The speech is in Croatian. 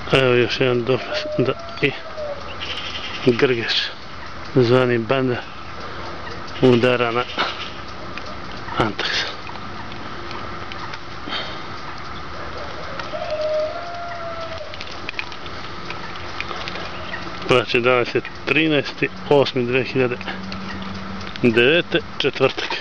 Evo još jedan dokaz da i grgeš zvani Banda udara na Antax. Znači danas je 13.8.2009. četvrtak.